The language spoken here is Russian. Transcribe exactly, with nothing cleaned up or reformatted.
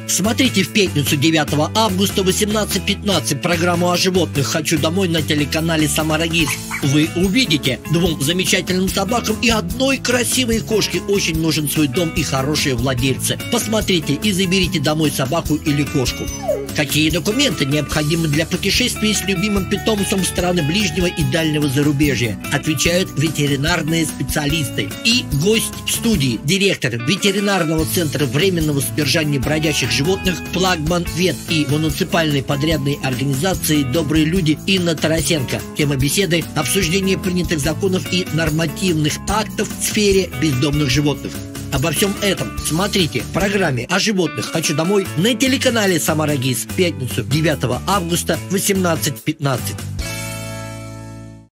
Смотрите в пятницу девятого августа в восемнадцать пятнадцать программу о животных «Хочу домой» на телеканале «Самара ГИС». Вы увидите двум замечательным собакам и одной красивой кошке очень нужен свой дом и хорошие владельцы. Посмотрите и заберите домой собаку или кошку. Какие документы необходимы для путешествия с любимым питомцем в страны ближнего и дальнего зарубежья? Отвечают ветеринарные специалисты. И гость студии, директор ветеринарного центра временного содержания бродячих животных «Плагман Вет» и муниципальной подрядной организации «Добрые люди» Инна Тарасенко. Тема беседы – обсуждение принятых законов и нормативных актов в сфере бездомных животных. Обо всем этом смотрите в программе о животных «Хочу домой» на телеканале «Самара ГИС» в пятницу девятого августа в восемнадцать пятнадцать.